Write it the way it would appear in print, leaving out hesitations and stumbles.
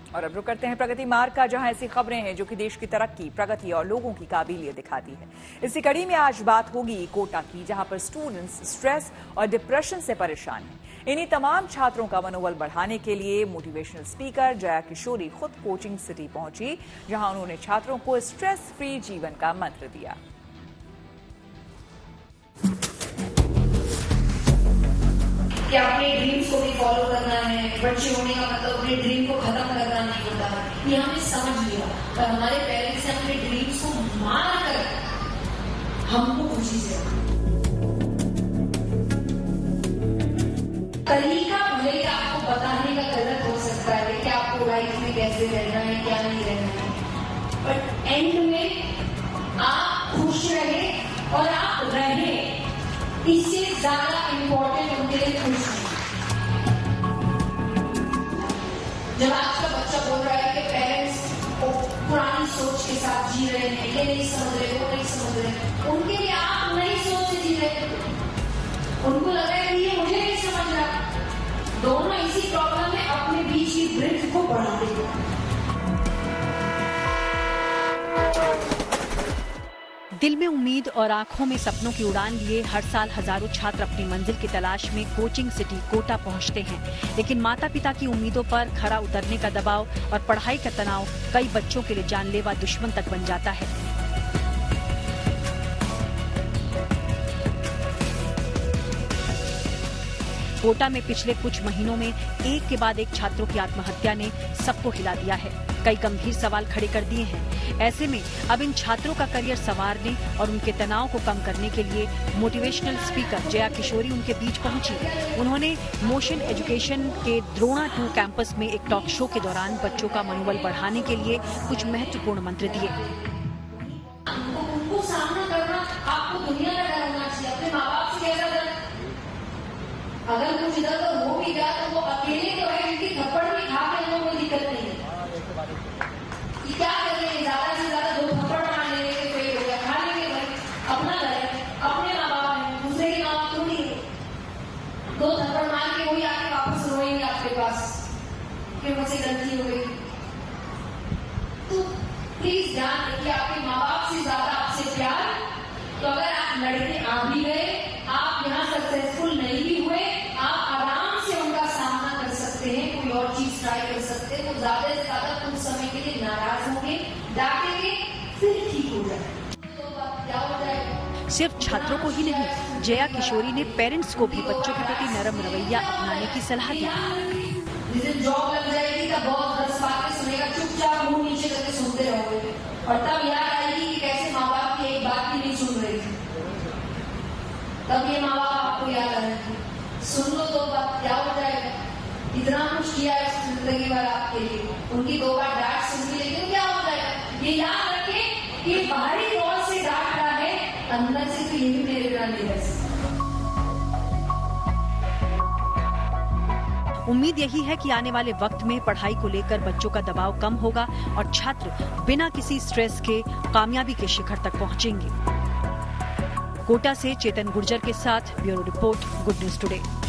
और अब रुक करते हैं प्रगति मार्ग का, जहां ऐसी खबरें हैं जो कि देश की तरक्की, प्रगति और लोगों की काबिलियत दिखाती है। इसी कड़ी में आज बात होगी कोटा की, जहां पर स्टूडेंट्स स्ट्रेस और डिप्रेशन से परेशान हैं। इन्हीं तमाम छात्रों का मनोबल बढ़ाने के लिए मोटिवेशनल स्पीकर जया किशोरी खुद कोचिंग सिटी पहुंची, जहां उन्होंने छात्रों को स्ट्रेस फ्री जीवन का मंत्र दिया। कि अपने ड्रीम्स को भी फॉलो करना है, बच्चे होने का मतलब अपने ड्रीम को खत्म करना नहीं होता है, ये हमने समझ लिया। पर हमारे पेरेंट्स ने अपने ड्रीम्स को मार कर हमको खुशी से तरीका भले ही आपको बताने का गलत हो सकता है कि आपको लाइफ में कैसे रहना है, क्या नहीं रहना है, बट एंड में आप खुश रहे और आप रहे, इससे ज्यादा इम्पोर्टेंट उनके लिए खुश है। जब आज का बच्चा बोल रहा है कि पेरेंट्स पुरानी सोच के साथ जी रहे हैं, ये नहीं समझ रहे, वो नहीं समझ रहे, उनके लिए आप नई सोच से जी रहे, उनको लग रहा है कि ये मुझे नहीं समझ रहा। दोनों इसी प्रॉब्लम में अपने बीच की ब्रिज को बढ़ा देंगे। दिल में उम्मीद और आंखों में सपनों की उड़ान लिए हर साल हजारों छात्र अपनी मंजिल की तलाश में कोचिंग सिटी कोटा पहुंचते हैं, लेकिन माता पिता की उम्मीदों पर खरा उतरने का दबाव और पढ़ाई का तनाव कई बच्चों के लिए जानलेवा दुश्मन तक बन जाता है। कोटा में पिछले कुछ महीनों में एक के बाद एक छात्रों की आत्महत्या ने सबको हिला दिया है, कई गंभीर सवाल खड़े कर दिए हैं। ऐसे में अब इन छात्रों का करियर संवारने और उनके तनाव को कम करने के लिए मोटिवेशनल स्पीकर जया किशोरी उनके बीच पहुंची। उन्होंने मोशन एजुकेशन के द्रोणा 2 कैंपस में एक टॉक शो के दौरान बच्चों का मनोबल बढ़ाने के लिए कुछ महत्वपूर्ण मंत्र दिए। उनको सामना करना, आपको दुनिया का डर होना चाहिए, अपने माँ बाप से कैसा डर, अगर कुछ इधर उधर हो भी गया तो वो अकेले तो है, उनकी थप्पड़ भी खा के उनको कोई दिक्कत नहीं है। क्या कर लेंगे, ज्यादा से ज्यादा 2 थप्पड़ मार लेंगे तो कोई हो गया, खा लेंगे भाई, अपना घर है, अपने माँ बाप है, दूसरे के माँ बाप थोड़ी है। 2 थप्पड़ मार के वही आके वापस रोएंगे आपके पास कि मुझसे गलती हो गई। तो प्लीज ध्यान रखिए, आपके माँ बाप से ज्यादा आपसे प्यार। तो अगर आप लड़के आ भी गए, आप यहाँ सक्सेसफुल नहीं भी हुए, आप आराम से उनका सामना कर सकते हैं, कोई और चीज ट्राई कर सकते हैं। तो ज्यादा से ज्यादा कुछ समय के लिए नाराज होंगे, डांटेंगे, फिर ठीक हो जाए। तो क्या हो जाएगा? सिर्फ छात्रों को ही नहीं, जया किशोरी ने पेरेंट्स को भी बच्चों के प्रति नरम रवैया अपनाने की सलाह दी। जिस दिन जॉब लग जाएगी तब बहुत 10 बातें सुनेगा, चुपचाप मुंह नीचे करके सुनते रहोगे, और तब याद आएगी कि कैसे माँ बाप की एक बात भी नहीं सुन रही थी। तब ये माँ बाप आपको याद आएंगे। सुन लो 2 बात, क्या हो जाएगा? इतना कुछ किया है जिंदगी भर आपके लिए, उनकी 2 बार डांट सुन ली, लेकिन क्या हो जाएगा? ये याद रखें कि बाहरी तौर से डांट रहा है, अंदर से तो ये भी मेरे बिना नहीं रह सकता। उम्मीद यही है कि आने वाले वक्त में पढ़ाई को लेकर बच्चों का दबाव कम होगा और छात्र बिना किसी स्ट्रेस के कामयाबी के शिखर तक पहुंचेंगे। कोटा से चेतन गुर्जर के साथ bureau report, good news today.